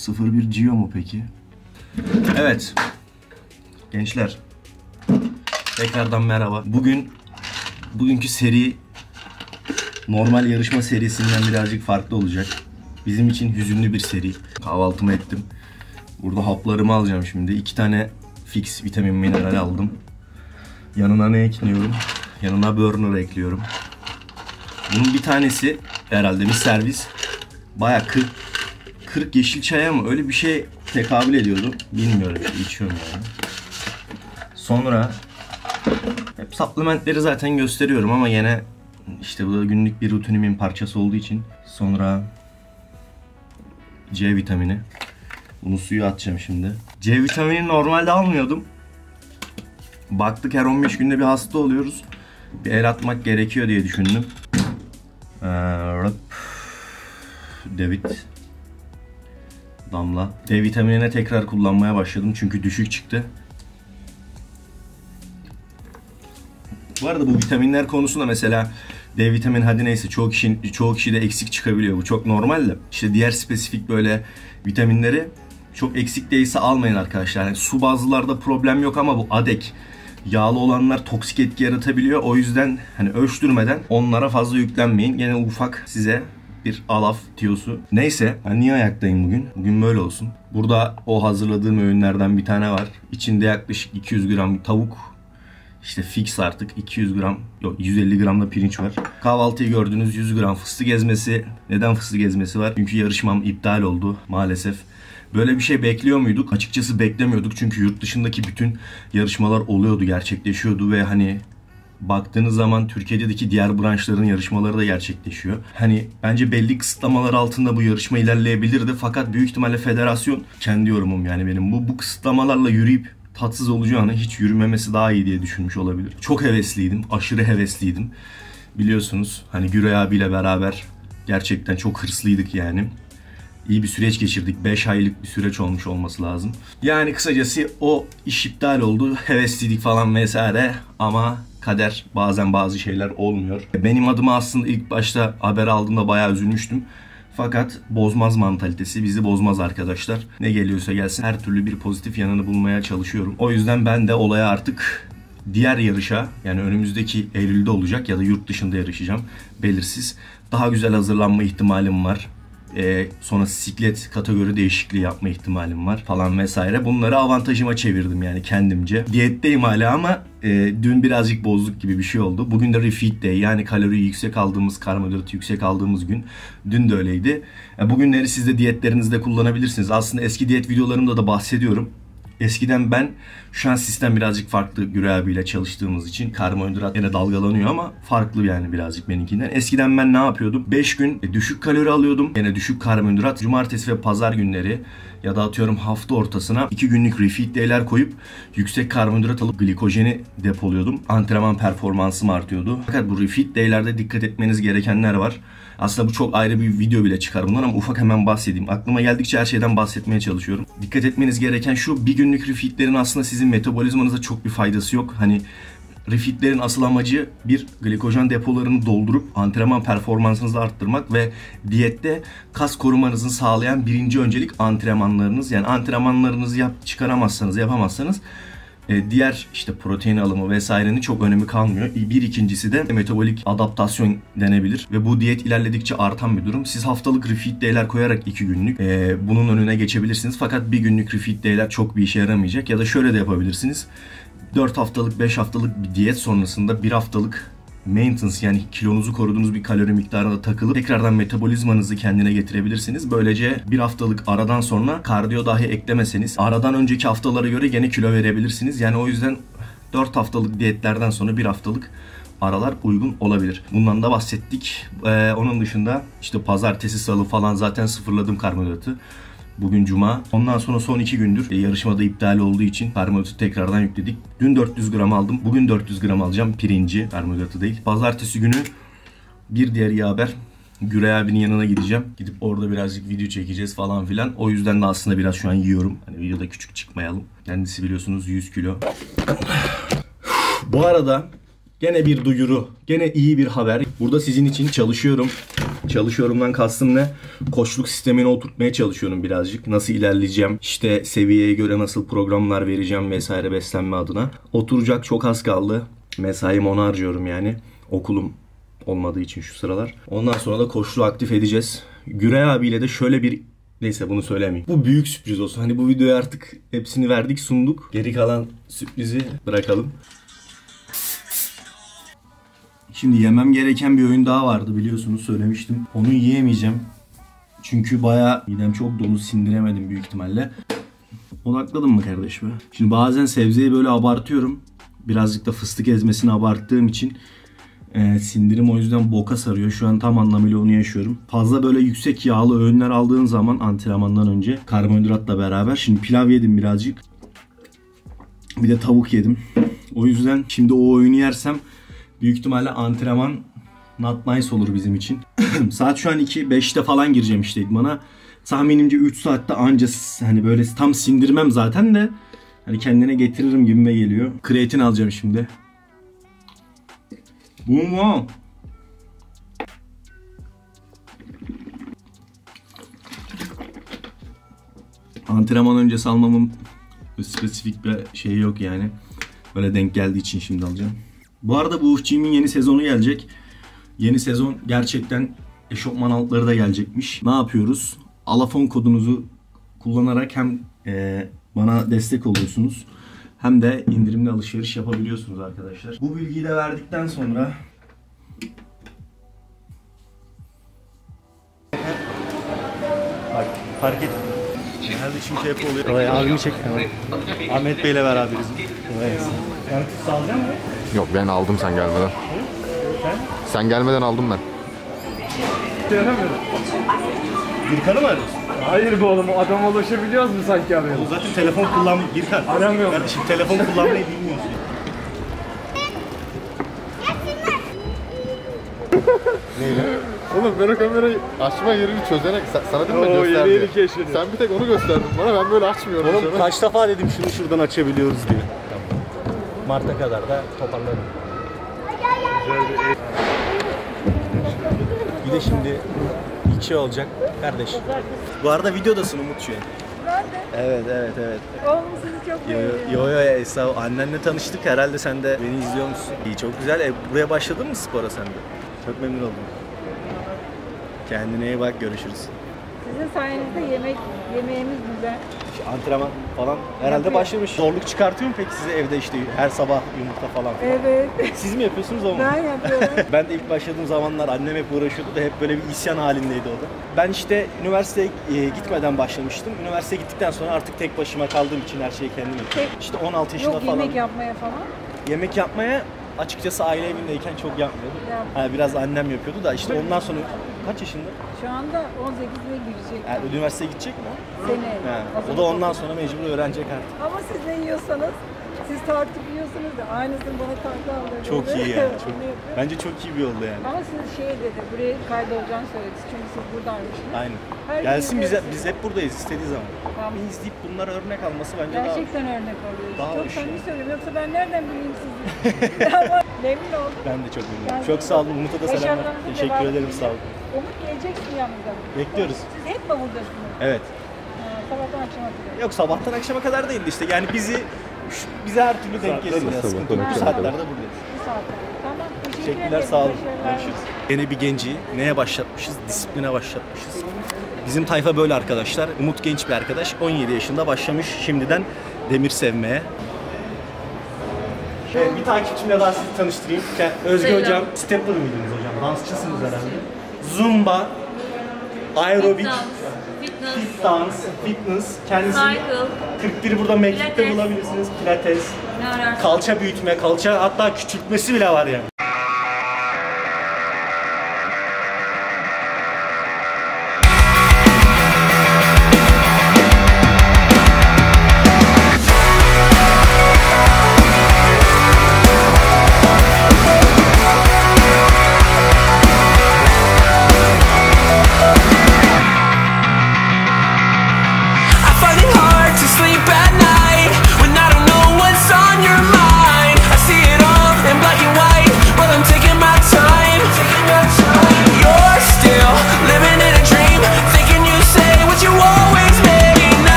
01 Gio mu peki? Evet. Gençler. Tekrardan merhaba. Bugünkü seri normal yarışma serisinden birazcık farklı olacak. Bizim için hüzünlü bir seri. Kahvaltımı ettim. Burada haplarımı alacağım şimdi. 2 tane fix vitamin mineral aldım. Yanına ne ekliyorum? Yanına burner ekliyorum. Bunun bir tanesi herhalde bir servis. Baya 40 yeşil çaya mı? Öyle bir şey tekabül ediyordu. Bilmiyorum. İçiyorum yani. Sonra hep supplementleri zaten gösteriyorum ama yine işte bu da günlük bir rutinimin parçası olduğu için. Sonra C vitamini. Bunu suya atacağım şimdi. C vitamini normalde almıyordum. Baktık her 15 günde bir hasta oluyoruz. Bir el atmak gerekiyor diye düşündüm. David. Damla. D vitaminine tekrar kullanmaya başladım çünkü düşük çıktı. Bu arada bu vitaminler konusunda mesela D vitamini hadi neyse çoğu kişide eksik çıkabiliyor. Bu çok normal de. İşte diğer spesifik böyle vitaminleri çok eksik değilse almayın arkadaşlar. Yani su bazlılarda problem yok ama bu adek yağlı olanlar toksik etki yaratabiliyor. O yüzden hani ölçtürmeden onlara fazla yüklenmeyin. Gene ufak size bir alaf tiyosu. Neyse ben niye ayaktayım bugün? Bugün böyle olsun. Burada o hazırladığım öğünlerden bir tane var. İçinde yaklaşık 200 gram tavuk. İşte fix artık 200 gram, yok 150 gram da pirinç var. Kahvaltıyı gördüğünüz 100 gram fıstık ezmesi. Neden fıstık ezmesi var? Çünkü yarışmam iptal oldu maalesef. Böyle bir şey bekliyor muyduk? Açıkçası beklemiyorduk çünkü yurt dışındaki bütün yarışmalar oluyordu, gerçekleşiyordu ve hani baktığınız zaman Türkiye'deki diğer branşların yarışmaları da gerçekleşiyor. Hani bence belli kısıtlamalar altında bu yarışma ilerleyebilirdi fakat büyük ihtimalle federasyon, kendi yorumum yani benim, bu kısıtlamalarla yürüyüp tatsız olacağını hiç yürümemesi daha iyi diye düşünmüş olabilir. Çok hevesliydim, aşırı hevesliydim. Biliyorsunuz hani Güray abiyle beraber gerçekten çok hırslıydık yani. İyi bir süreç geçirdik. 5 aylık bir süreç olmuş olması lazım. Yani kısacası o iş iptal oldu. Hevesliydik falan vesaire ama kader, bazen bazı şeyler olmuyor. Benim adıma aslında ilk başta haber aldığımda bayağı üzülmüştüm. Fakat bozmaz mantalitesi bizi bozmaz arkadaşlar. Ne geliyorsa gelsin her türlü bir pozitif yanını bulmaya çalışıyorum. O yüzden ben de olaya artık diğer yarışa, yani önümüzdeki Eylül'de olacak ya da yurt dışında yarışacağım, belirsiz, daha güzel hazırlanma ihtimalim var. Sonra siklet kategori değişikliği yapma ihtimalim var falan vesaire. Bunları avantajıma çevirdim yani kendimce. Diyetteyim hala ama dün birazcık bozduk gibi bir şey oldu. Bugün de refeed day, yani kaloriyi yüksek aldığımız, karbonhidratı yüksek aldığımız gün. Dün de öyleydi. Bugünleri siz de diyetlerinizde kullanabilirsiniz. Aslında eski diyet videolarımda da bahsediyorum. Eskiden ben, şu an sistem birazcık farklı Güray abiyle çalıştığımız için karbonhidrat yine dalgalanıyor ama farklı yani birazcık benimkinden. Eskiden ben ne yapıyordum? 5 gün düşük kalori alıyordum. Yine düşük karbonhidrat. Cumartesi ve pazar günleri ya da atıyorum hafta ortasına 2 günlük refeed day'ler koyup yüksek karbonhidrat alıp glikojeni depoluyordum. Antrenman performansım artıyordu. Fakat bu refeed day'lerde dikkat etmeniz gerekenler var. Aslında bu çok ayrı bir video bile çıkar bundan ama ufak hemen bahsedeyim. Aklıma geldikçe her şeyden bahsetmeye çalışıyorum. Dikkat etmeniz gereken şu: bir günlük refeedlerin aslında sizin metabolizmanıza çok bir faydası yok. Hani refeedlerin asıl amacı bir glikojen depolarını doldurup antrenman performansınızı arttırmak ve diyette kas korumanızı sağlayan birinci öncelik antrenmanlarınız. Yani antrenmanlarınızı yapamazsanız diğer işte protein alımı vesairenin çok önemi kalmıyor. Bir ikincisi de metabolik adaptasyon denebilir ve bu diyet ilerledikçe artan bir durum. Siz haftalık refeed day'ler koyarak 2 günlük bunun önüne geçebilirsiniz. Fakat bir günlük refeed day'ler çok bir işe yaramayacak. Ya da şöyle de yapabilirsiniz. 4 haftalık 5 haftalık bir diyet sonrasında 1 haftalık maintenance, yani kilonuzu koruduğunuz bir kalori miktarına takılıp tekrardan metabolizmanızı kendine getirebilirsiniz. Böylece 1 haftalık aradan sonra kardiyo dahi eklemeseniz aradan önceki haftalara göre gene kilo verebilirsiniz. Yani o yüzden 4 haftalık diyetlerden sonra 1 haftalık aralar uygun olabilir. Bundan da bahsettik. Onun dışında işte pazartesi, salı falan zaten sıfırladım karbonhidratı. Bugün cuma. Ondan sonra son 2 gündür yarışmada iptal olduğu için karbonhidratı tekrardan yükledik. Dün 400 gram aldım. Bugün 400 gram alacağım. Pirinci, karbonhidratı değil. Pazartesi günü bir diğer iyi haber: Güray abinin yanına gideceğim. Gidip orada birazcık video çekeceğiz falan filan. O yüzden de aslında biraz şu an yiyorum. Hani videoda küçük çıkmayalım. Kendisi biliyorsunuz 100 kilo. Bu arada gene bir duyuru. Gene iyi bir haber. Burada sizin için çalışıyorum. Çalışıyorumdan kastım ne? Koçluk sistemini oturtmaya çalışıyorum birazcık. Nasıl ilerleyeceğim? İşte seviyeye göre nasıl programlar vereceğim vesaire beslenme adına. Oturacak çok az kaldı. Mesaimi ona harcıyorum yani. Okulum olmadığı için şu sıralar. Ondan sonra da koçluğu aktif edeceğiz. Güray abiyle de şöyle bir... Neyse bunu söylemeyeyim. Bu büyük sürpriz olsun. Hani bu videoya artık hepsini verdik, sunduk. Geri kalan sürprizi bırakalım. Şimdi yemem gereken bir öğün daha vardı biliyorsunuz, söylemiştim. Onu yiyemeyeceğim. Çünkü bayağı midem çok dolu, sindiremedim büyük ihtimalle. Odakladın mı kardeşim? Şimdi bazen sebzeyi böyle abartıyorum. Birazcık da fıstık ezmesini abarttığım için sindirim o yüzden boka sarıyor. Şu an tam anlamıyla onu yaşıyorum. Fazla böyle yüksek yağlı öğünler aldığın zaman antrenmandan önce karbonhidratla beraber. Şimdi pilav yedim birazcık. Bir de tavuk yedim. O yüzden şimdi o öğünü yersem büyük ihtimalle antrenman not nice olur bizim için. Saat şu an 2-5'te falan gireceğim işte idmana. Tahminimce 3 saatte anca hani böyle tam sindirmem zaten de hani kendine getiririm gibime geliyor. Kreatin alacağım şimdi. Bu antrenman öncesi almamın spesifik bir şeyi yok yani. Böyle denk geldiği için şimdi alacağım. Bu arada bu UFC'min yeni sezonu gelecek. Yeni sezon gerçekten eşofman altları da gelecekmiş. Ne yapıyoruz? Alafon kodunuzu kullanarak hem bana destek oluyorsunuz hem de indirimli alışveriş yapabiliyorsunuz arkadaşlar. Bu bilgiyi de verdikten sonra bak fark et. Genelde çünkü hep oluyor. Kolay abimi çek. Ahmet Bey'le beraberiz. Kolay gelsin. Yani sağlayacak mı? Yok ben aldım sen gelmeden. Sen gelmeden aldım ben. Dayanamıyorum. Gürkan'ı mı arıyorsun? Hayır be oğlum, adama ulaşabiliyoruz mu sanki abi? O zaten telefon Gürkan. Aramıyorum. Kardeşim telefon kullanmayı bilmiyorsun. Oğlum ben o kamerayı açma yerini çözerek sana dedim ben göster yeni diye. keşfediyorum. Sen bir tek onu gösterdin bana, ben böyle açmıyorum. Oğlum kaç defa dedim şunu şuradan açabiliyoruz diye. Mart'a kadar da toparlarım. Bir de şimdi ilk şey olacak kardeş. Bu arada videodasın Umut şu an. Ben de. Evet. Oğlum sizi çok beğeniyorum. Yo Esra, annenle tanıştık herhalde, sen de beni izliyormuşsun. İyi, çok güzel. Buraya başladın mı spora sen de? Çok memnun oldum. Kendine iyi bak, görüşürüz. Sizin sayenizde yemeğimiz güzel. Antrenman falan herhalde Yapıyor. başlamış. Zorluk çıkartıyor mu peki size evde işte her sabah yumurta falan? Evet. Siz mi yapıyorsunuz o mu? Ben yapıyorum. Ben de ilk başladığım zamanlar annem hep uğraşıyordu da hep böyle bir isyan halindeydi o da. Ben işte üniversiteye gitmeden başlamıştım. Üniversiteye gittikten sonra artık tek başıma kaldığım için her şeyi kendim yapıyorum. İşte 16 yaşında Yok falan. yemek yapmaya falan. Yemek yapmaya açıkçası aile evindeyken çok yapmıyordum. Yapmıyorum. Biraz annem yapıyordu da işte ondan sonra kaç yaşında? Şu anda 18'e girecek. Yani üniversiteye gidecek mi? Sene. O da ondan sonra mecbur öğrenecek artık. Ama siz ne yiyorsanız, siz tartıp yiyorsunuz da aynısını bana tartı alıyor. Çok iyi yani. Bence çok iyi bir oldu yani. Ama siz şey dedi, buraya kaydolacağını söyledi. Çünkü siz buradaymışsınız. Aynen. Her Gelsin gün bize, gelsin. biz hep buradayız istediği zaman. Tamam. Bir izleyip bunlara örnek alması bence Gerçekten örnek alıyoruz. daha Çok hoş samimi ya. söylüyorum. Yoksa ben nereden bileyim sizi? Ama memnun oldum. Ben de çok memnunum. Ben Çok de- sağ olun. Umut'a da selamlar. Başarılarınızın Teşekkür devamını ederim, sağ olun. Umut geleceksin yanımıza. Bekliyoruz. Siz hep mi buradasınız? Evet. Sabahtan akşama kadar. Yok, sabahtan akşama kadar değildi işte. Yani bize her türlü denk geliyor. Sabahtan Sıkıntı yok. Bu akşama saatlerde kadar. buradayız. Bir saat. Tamam. Teşekkürler, sağ olun. Görüşürüz. Yine bir genci neye başlatmışız? Disipline başlatmışız. Bizim tayfa böyle arkadaşlar. Umut genç bir arkadaş. 17 yaşında başlamış şimdiden demir sevmeye. Evet, bir takipçimle daha sizi tanıştırayım. Özge hocam, stepper mıydınız hocam? Dansçısınız herhalde. Zumba, aerobik, fit dance, fitness. Kendisi Cycle, 41 burada Meklik'te Pilates. bulabilirsiniz. Pilates, ne ararsın? kalça büyütme, kalça hatta küçültmesi bile var yani.